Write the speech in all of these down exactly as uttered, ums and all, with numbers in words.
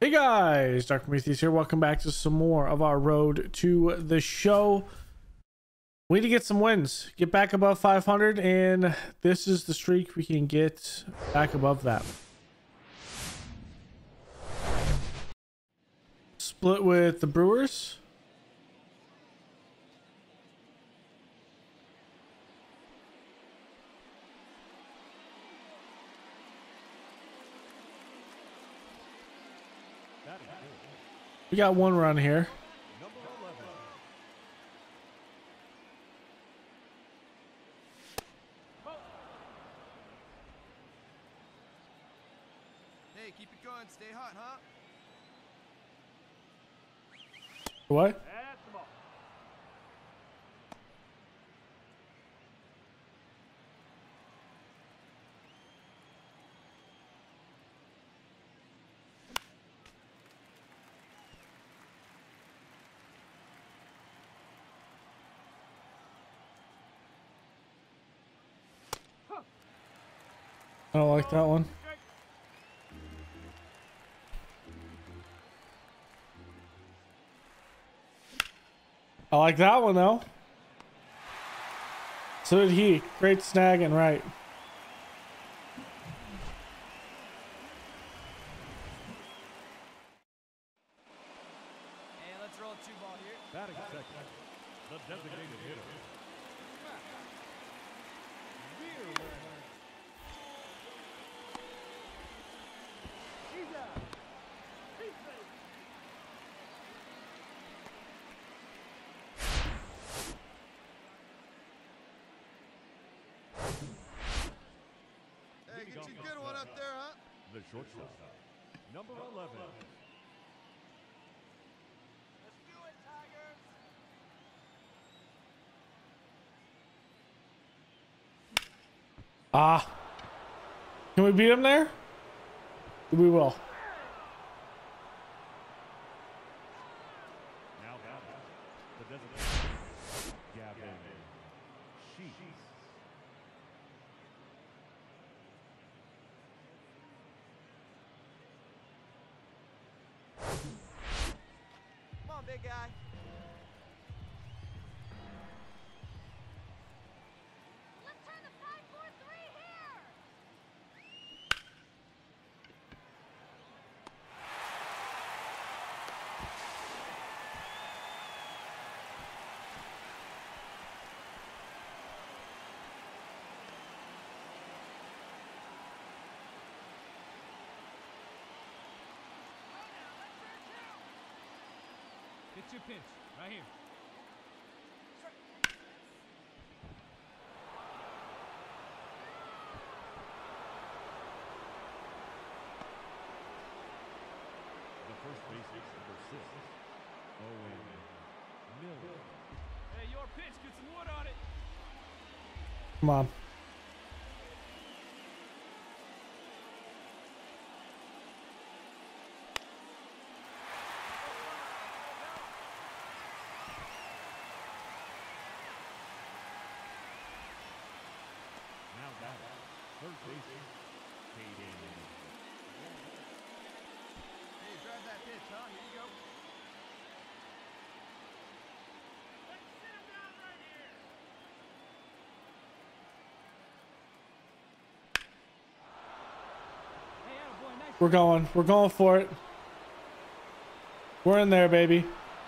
Hey guys, Dark Prometheus here. Welcome back to some more of our road to the show. We need to get some wins, get back above five hundred, and this is the streak we can get back above that. Split with the Brewers. We got one run here. Hey, keep it going. Stay hot, huh? What? I don't like that one. I like that one though. So did he. Great snag and right. Hey, let's roll two ball here. Batting second, the designated hitter. Hey, get you a good one up there, huh? The shortstop, number eleven. Let's do it, Tigers. Ah. Can we beat him there? We will. Now batting, the designated Gavin Sheets. Come on, big guy. Let's turn the five four three here. Get your pinch, right here. The first baseman, number six, Owen Miller. Hey, your pitch, get some wood on it. Come on. Now batting, third baseman, Caden. Hey, grab that pitch, huh? Here you go. Hey, attaboy, nice. We're going. We're going for it. We're in there, baby.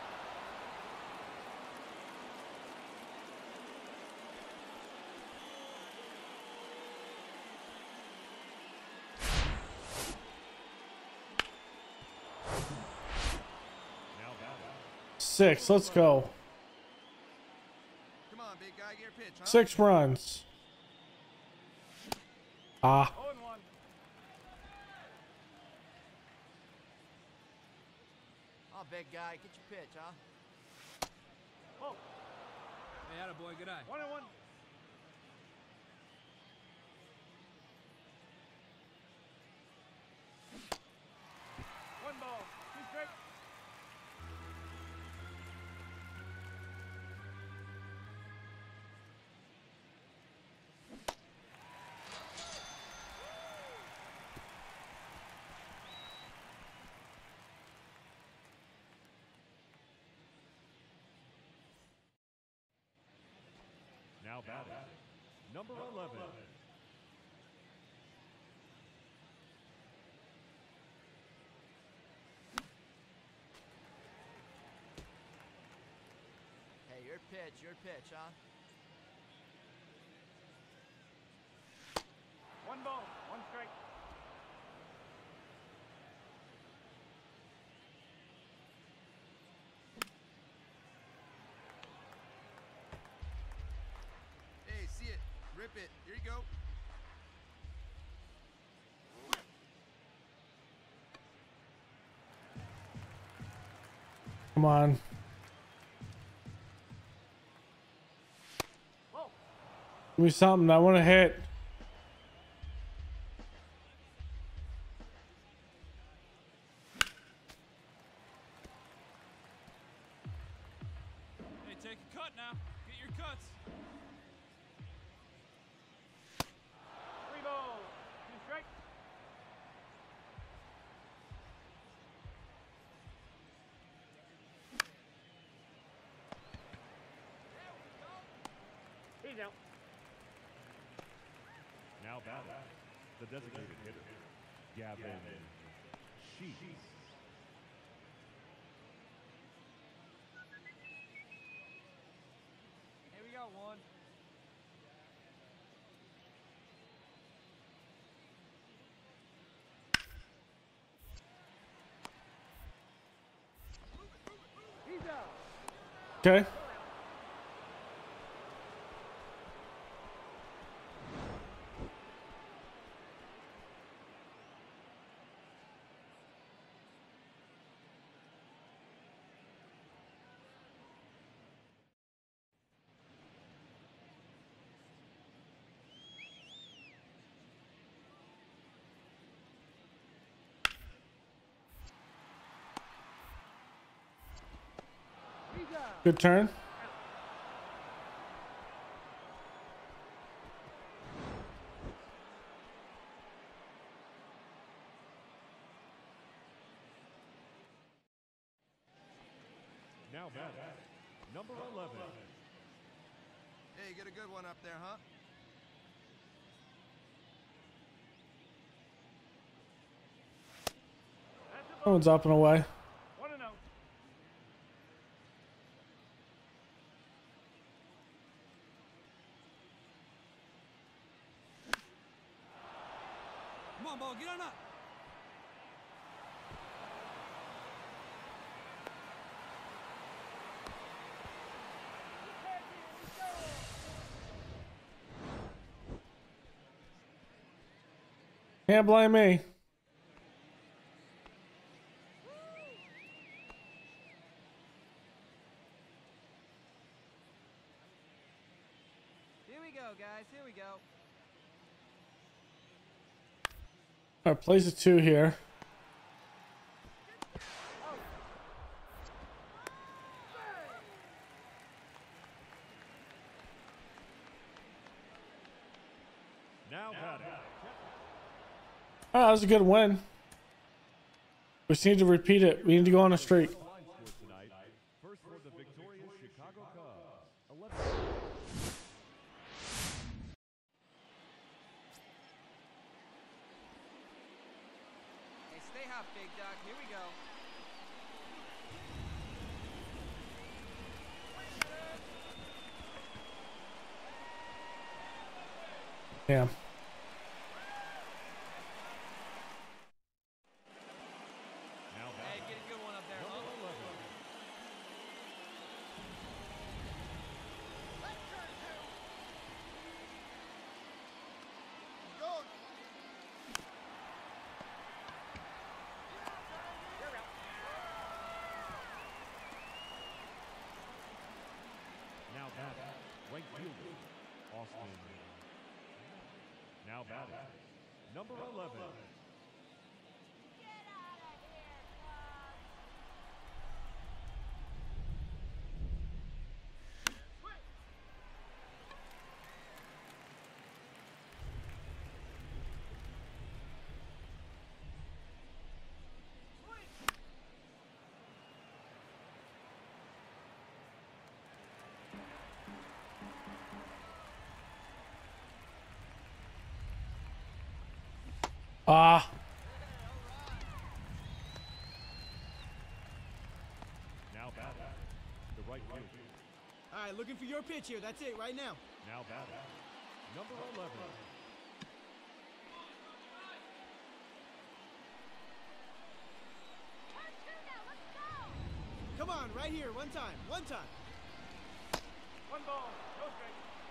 Now batting, Six. Let's go. Come on, big guy. Get your pitch, huh? Six runs. Ah. oh and one. Oh, big guy. Get your pitch, huh? Oh. Hey, attaboy, good eye. One and one. One ball. Two strikes. batting, number eleven. Hey, your pitch, your pitch, huh? One ball, one strike. Hey, see it. Rip it. Here you go. Come on. Give me something. I want to hit. Hey, take a cut now. Get your cuts. Three balls, two strikes. He's out. Now batting, the designated hitter, Gavin Sheets. Here we go, one. He's out. Okay. He's out. Good turn. Now batting, number eleven. Hey, get a good one up there, huh? That one's up and away. One and oh. Come on, ball, get on up. Can't blame me. Here we go, guys. Here we go. All right, plays a two here. Now batting, Oh, that was a good win. We just need to repeat it. We need to go on a streak. line score tonight. First for the victorious Chicago Cubs, eleven. Hey, stay hot, big dog. Here we go. Damn. Now Hey, batting, get a good one up there, huh? number eleven. Go. Now batting, right fielder, Austin. Now batting, number eleven. Get out of here, Slug. Ah. Now batting. The right field. All right, looking for your pitch here. That's it, right now. Now batting. Number eleven. Turn two now. Let's go. Come on, right here, one time, one time. One ball. No strike.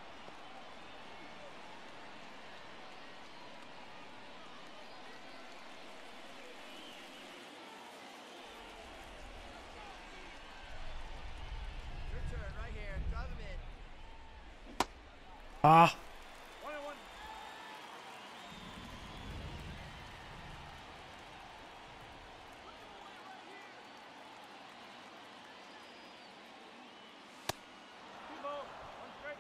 Your turn right here. Drive him in. Ah. One and one. Two balls. One strike.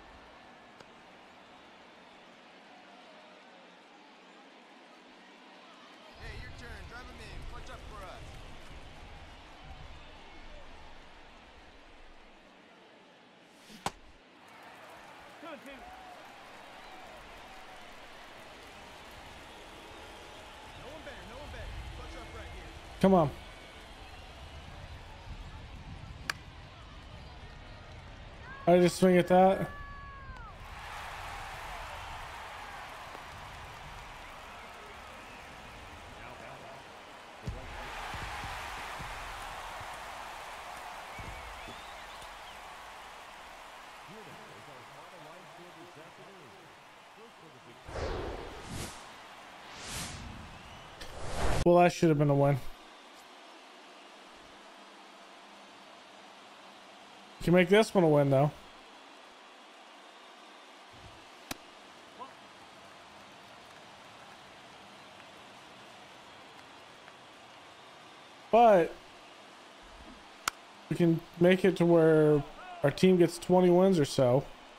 Hey, your turn. Drive him in. Clutch up for us. Two and two. No one better. No one better. Clutch up right here. Come on. I just swing at that. Well, that should have been a win. You can make this one a win, though. But we can make it to where our team gets twenty wins or so.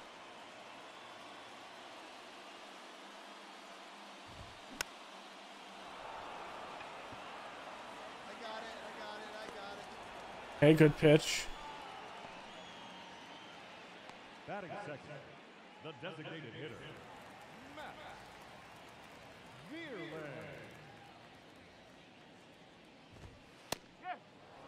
I got it. I got it. I got it. Hey, good pitch. Batting second. The designated hitter. Matt Vierling. Yes.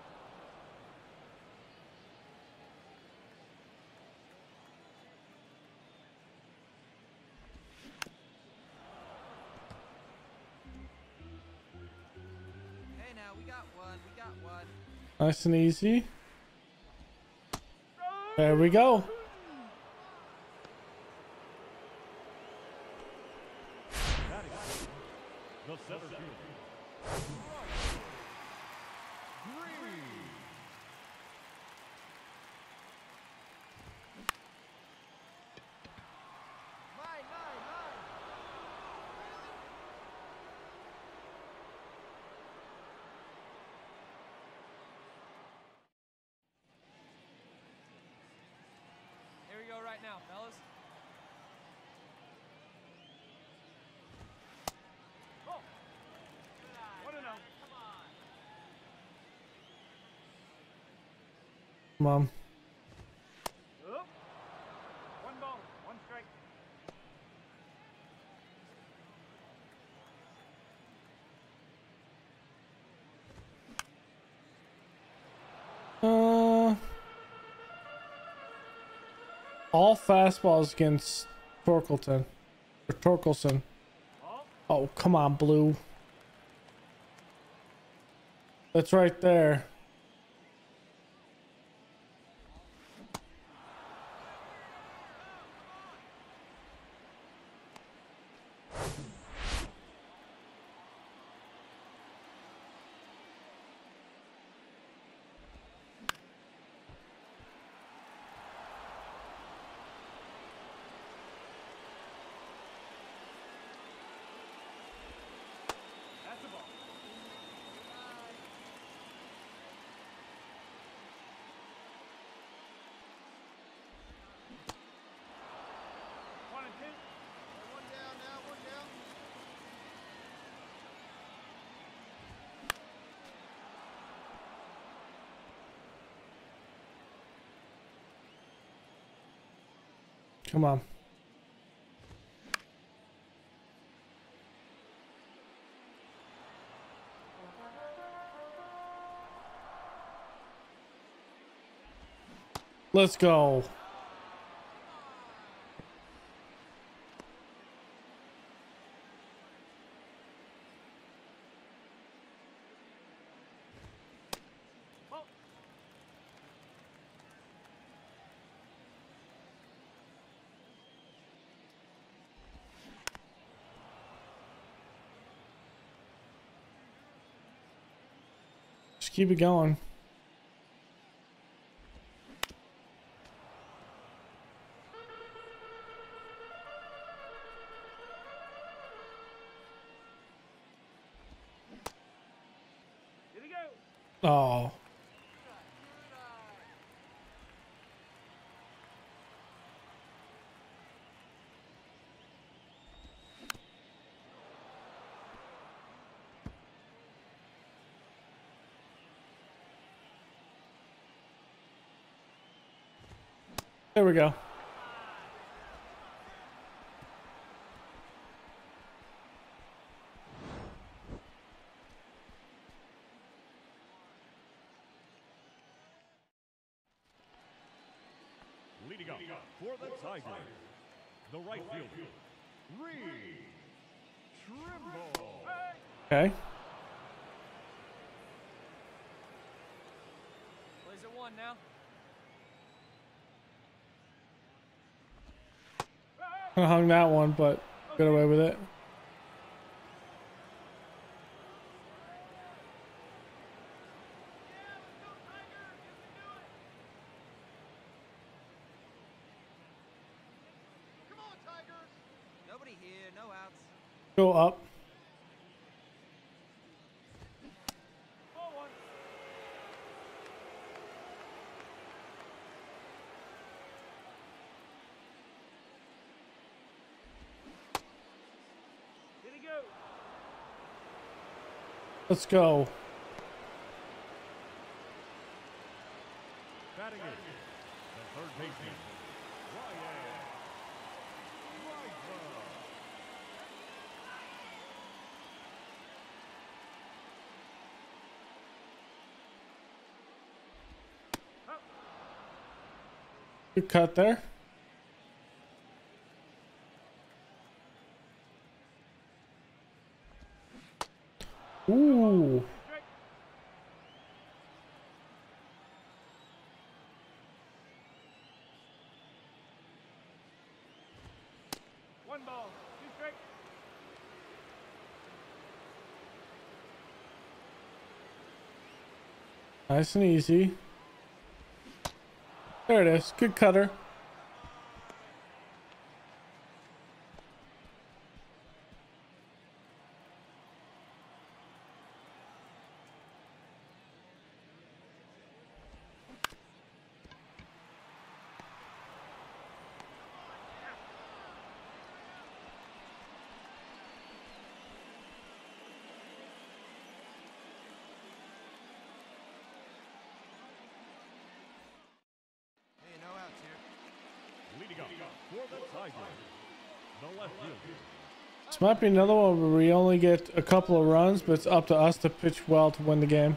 Hey, now we got one. We got one. Nice and easy. There we go. Batting second. The center field. Green. Mine, mine, mine. Here we go right now, fellas. Oh. One and oh. Come on. Up. One ball. One strike. Uh, all fastballs against Torkelson. Or Torkelson. Ball. Oh, come on, Blue. That's right there. That's the ball. One and two. One down now. One down. Come on. Let's go. Just keep it going. Oh. There we go. Leading up for the Tigers, the right fielder, Reed Trimble. Okay. Plays at one now. I hung that one, but got away with it. Come on, Tigers! Nobody here, no outs. Go up. Ball one. Did he go? Let's go. Batting in, the third baseman, Ryan Riser. Good cut there. Ooh. One ball, two strikes. Nice and easy. There it is. Good cutter. Hey, no outs here. Leading up for the Tigers, the left fielder, This might be another one where we only get a couple of runs, but it's up to us to pitch well to win the game.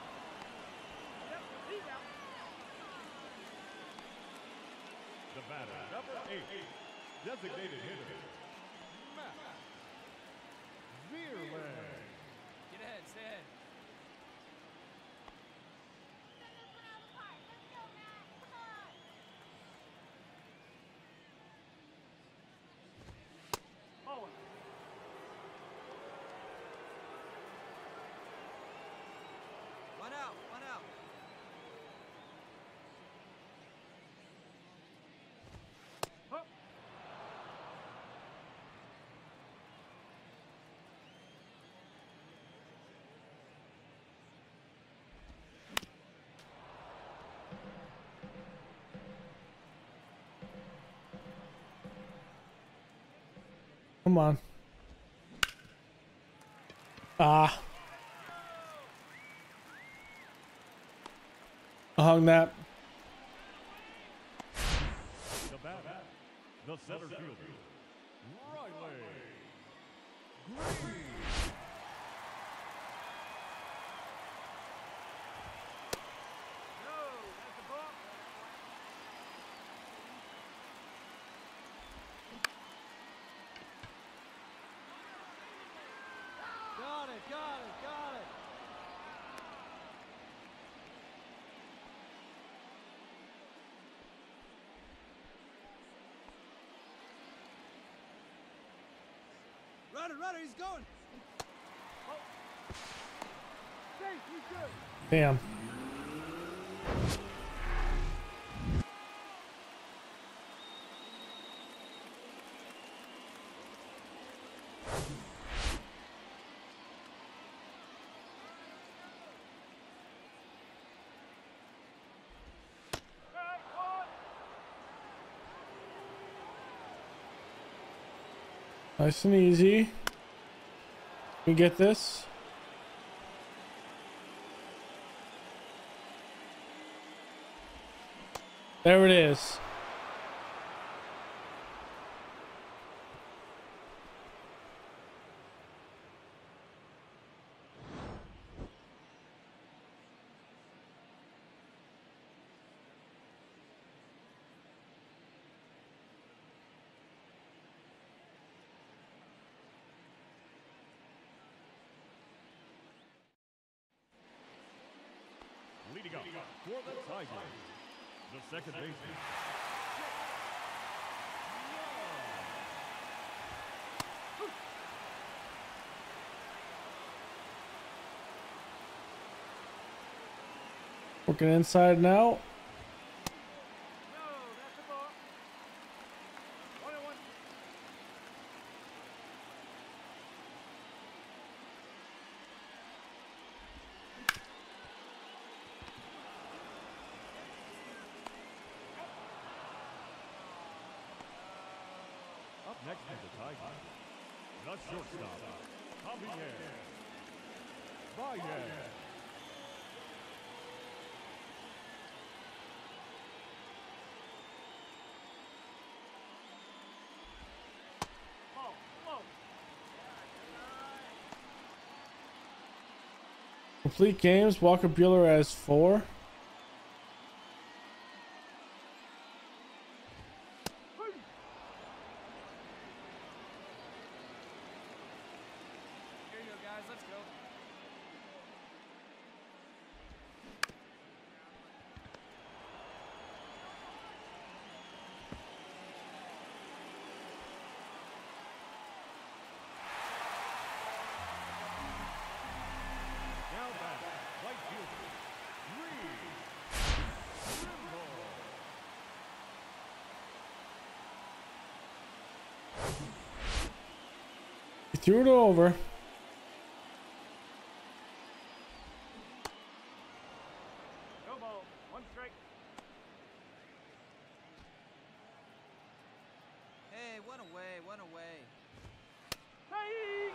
the batter, number eight, designated hitter, Matt Veerman. Get ahead, stay ahead. Ball one. One out, one out. Huh. Come on. Ah. I hung that. The batter, the center fielder, Riley Green. No, that's a ball. Runner, runner, he's going. Damn. Nice and easy. We get this. There it is. Leading up for the Tigers, the second baseman. Working inside now. Up next is the Tigers, the shortstop, Javier Baez. Complete games. Walker Buehler has four. Here you go, guys. Let's go. Now back, right fielder, Reed Trimble. He threw it over. Go ball. One strike. Hey, one away, one away. Hey!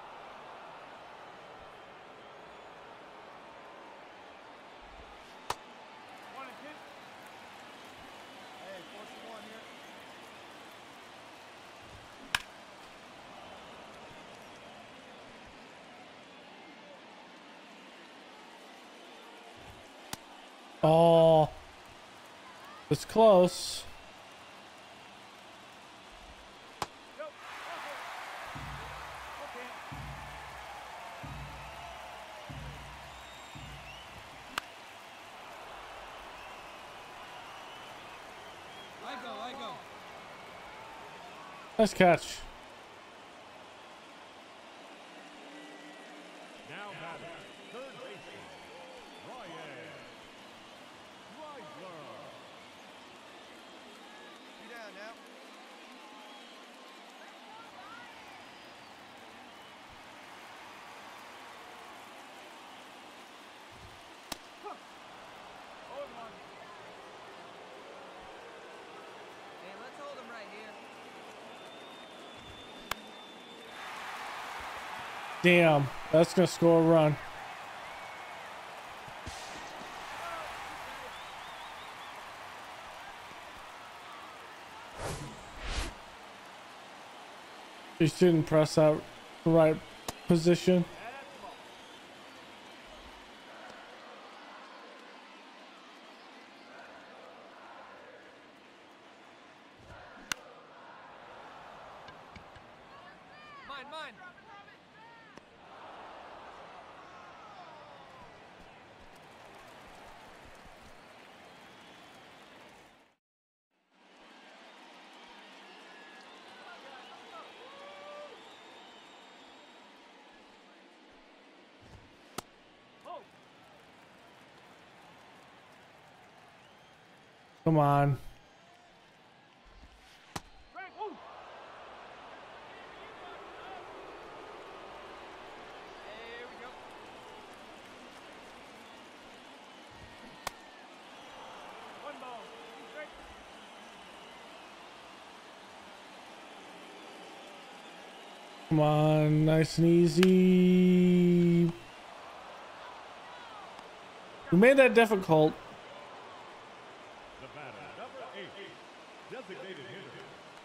One and two. Hey, four for one here. Oh, it's close. Go. Okay. I go, I go. Nice catch. Now batting, third baseman, Ryan Reisler. You down now? Oh, one. Hey, let's hold him right here. Damn, that's gonna score a run. He didn't press out the right position. Mine, mine. Come on. There we go. One ball. Straight. Come on, nice and easy. We made that difficult. The batter, number eight, designated hitter.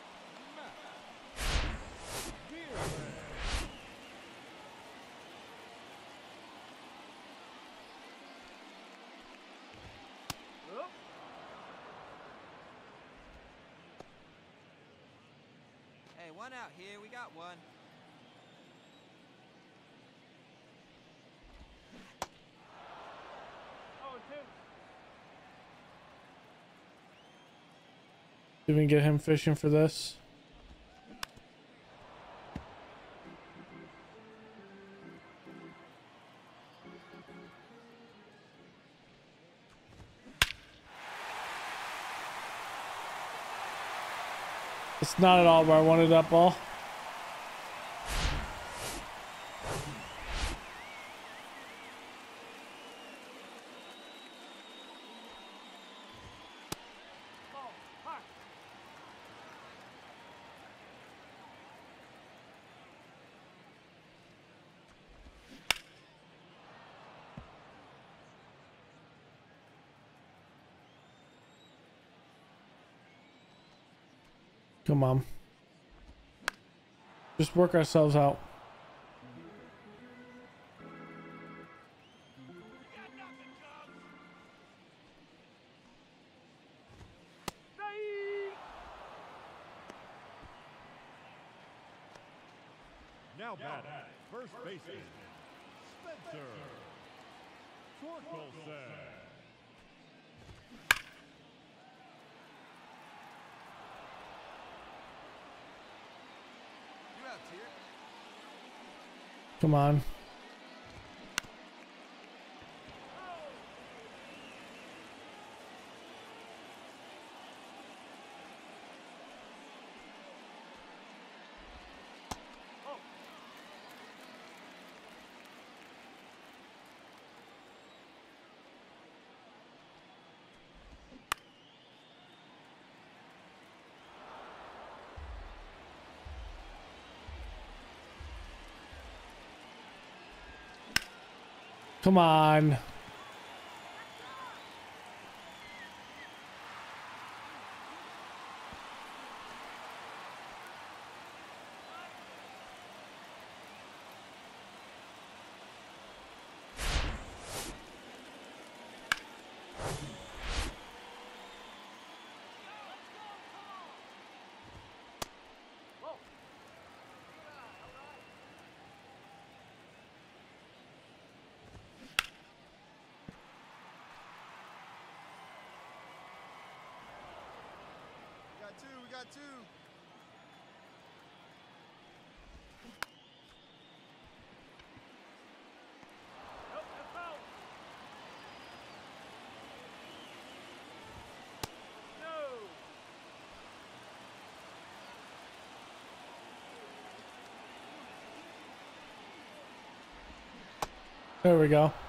Hey, one out here. We got one. Oh, two. Did we get him fishing for this? It's not at all where I wanted that ball. Ball. Hot. Come on. Just work ourselves out. Now batting, first baseman, Spencer Torkelson. Two outs here. Come on. Come on. We got two. We got two. Nope, that's foul. No. There we go.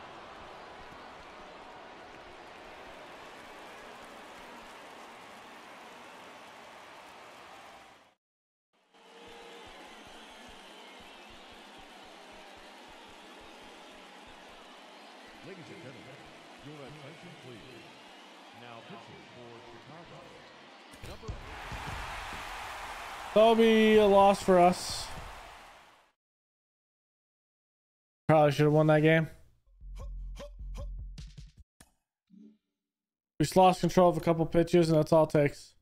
Ladies and gentlemen, your attention please. Now pitching for Chicago, number That'll be a loss for us. Probably should have won that game. We just lost control of a couple pitches, and that's all it takes.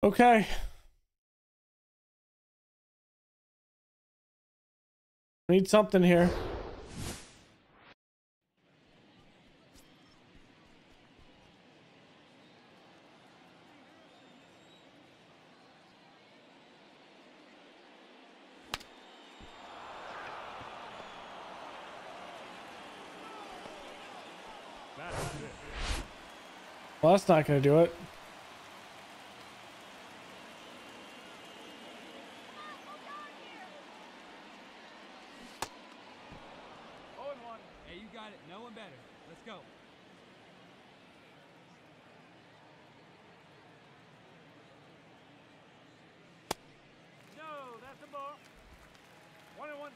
Okay. Need something here. Well, that's not going to do it. Hey, you got it. No one better. Let's go. No, that's a ball. One and one.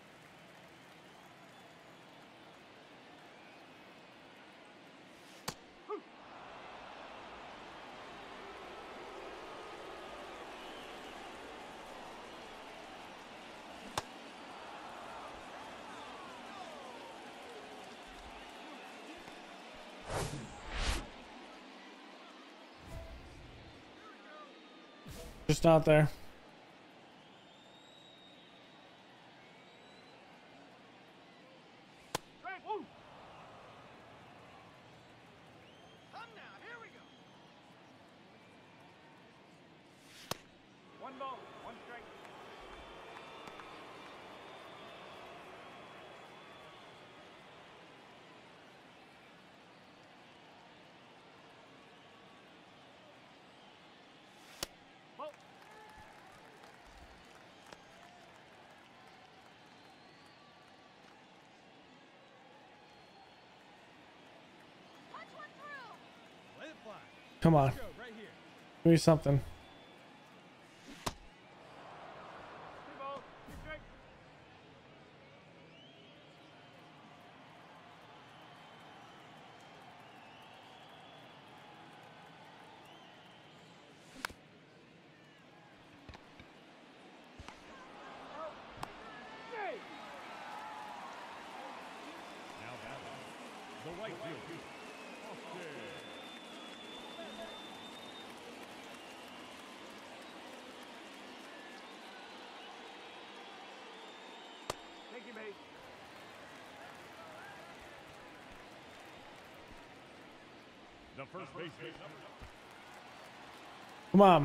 Just not there. Right, woo. Come now, here we go. One ball, one strike. Ball. Punch one through. Let it fly. Come on. Go right here. Give me something. Two balls, two strikes. Hey! Now batting, the right fielder, Austin. Thank you, mate. The first baseman, Come on.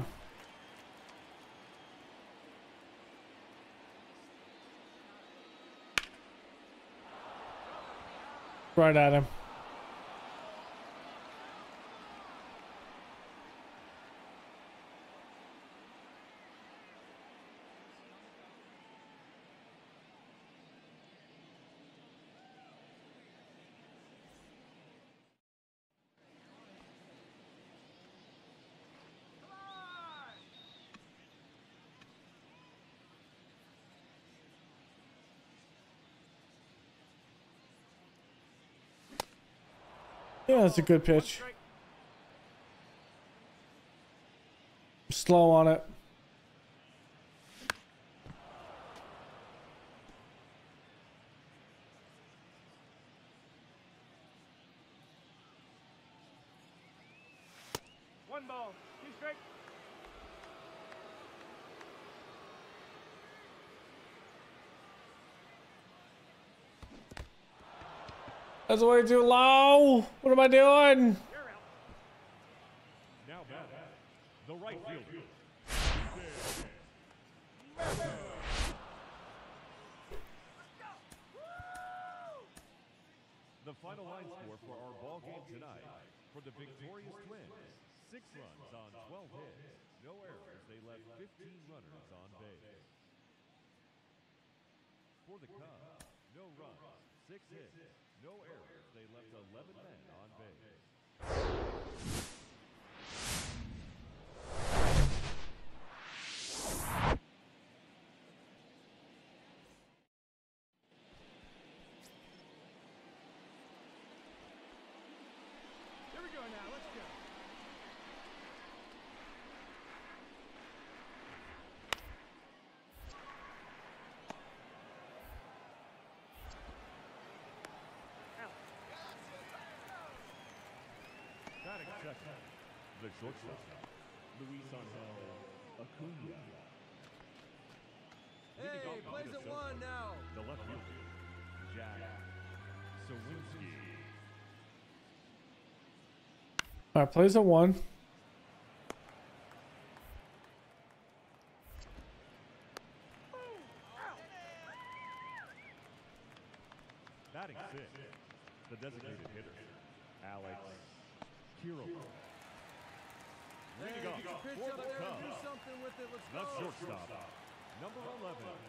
Right at him. Yeah, that's a good pitch. Slow on it. One ball, two strikes. That's way too low. What am I doing? You're out. now batting, the right fielder. The final line score for our ball game tonight for the victorious Twins: six runs on twelve hits, no errors. They left fifteen runners on base. For the Cubs, no runs, six hits, no errors. They left eleven men on base. Here we go now. Let's go. Batting second, the shortstop, Luis Angel Acuna. Hey, plays at one now. The left fielder, Jack Sawinski. All right, plays at one. Batting sixth, the designated hitter, Alex Kirill. Hey, Leading get off your pitch for up the there and do Cubs, something with it. Let's the go. shortstop, number eleven.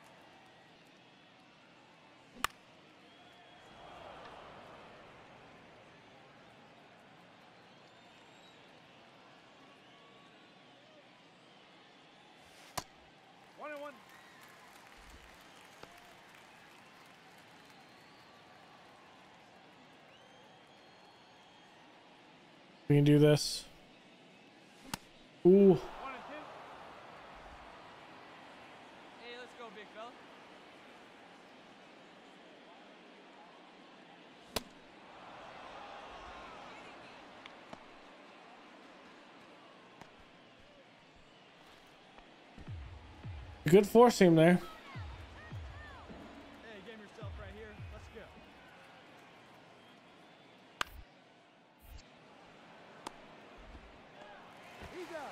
One and one. We can do this. Ooh. One and two. Hey, let's go, big fella. Good four seam there. Hey, game yourself right here. Let's go. He's out.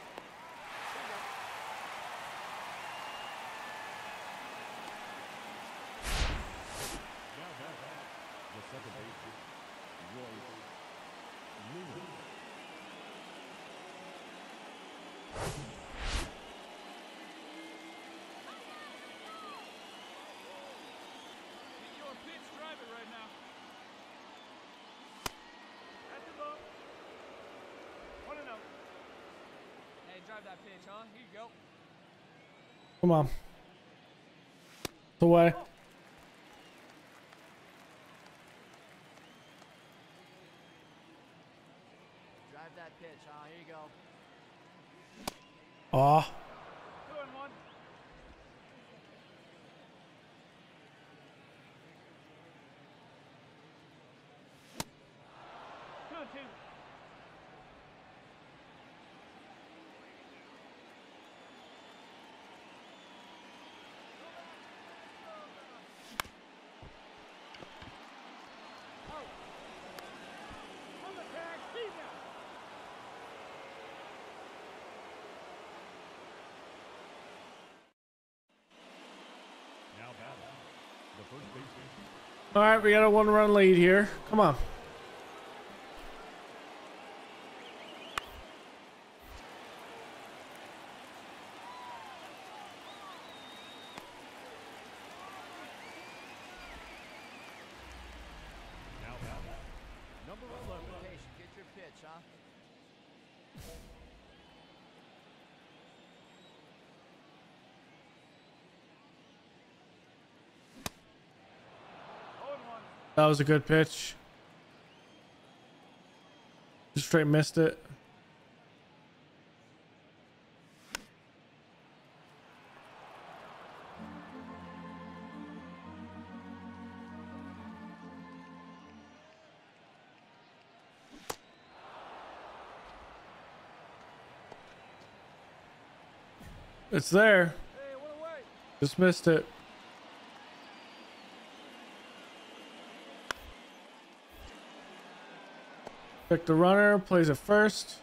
Now back, the second baseman, Royce Lewis. Get your pitch, drive it right now. That's the ball. One and out. Hey, drive that pitch, huh? Here you go. Come on. It's away. Drive that pitch, huh? Here you go. Aw. Two and one. Two and two. Oh. On the tag, Steve now. Now batting, the first baseman, All right, we got a one-run lead here. Come on. now batting, number eleven. Patient, get your pitch, huh? Oh and one. That was a good pitch. Just straight missed it. It's there. Hey, one away. Just missed it. Pick the runner, plays it first.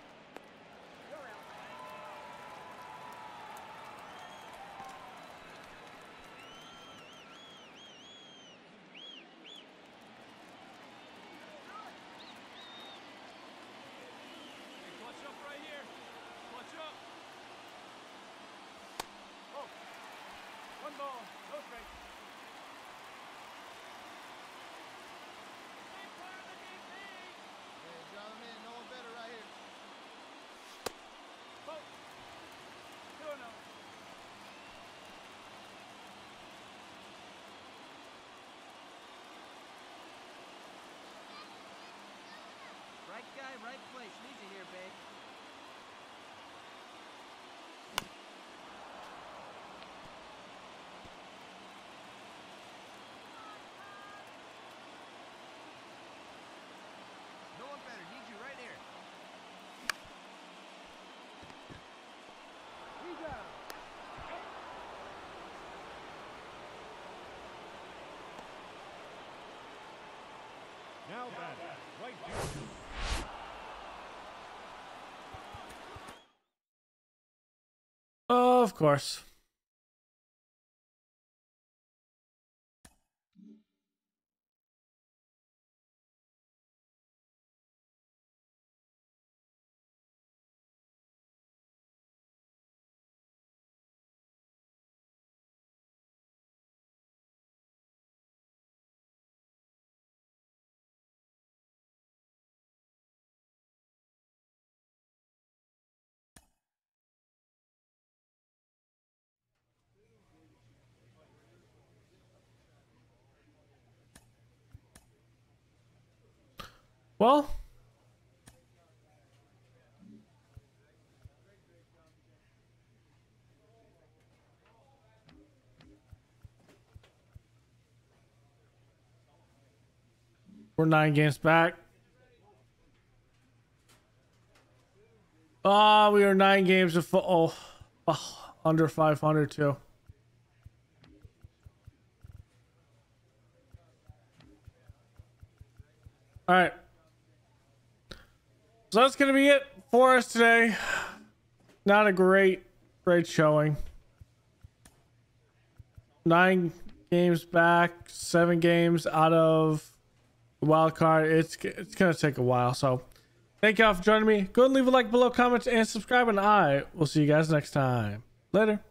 Hey, clutch up right here. Clutch up. Oh. One ball. No strike. Hey, drive him in. No one better right here. Oh. Two and oh. Right guy, right place. Need you here, babe. batting, right field. Oh, of course. Well, we're nine games back. Oh, we are nine games of oh, oh, under five hundred too. All right. So that's going to be it for us today. Not a great, great showing. Nine games back, seven games out of the wild card. It's, it's going to take a while. So thank y'all for joining me. Go and leave a like below, comment, and subscribe. And I will see you guys next time. Later.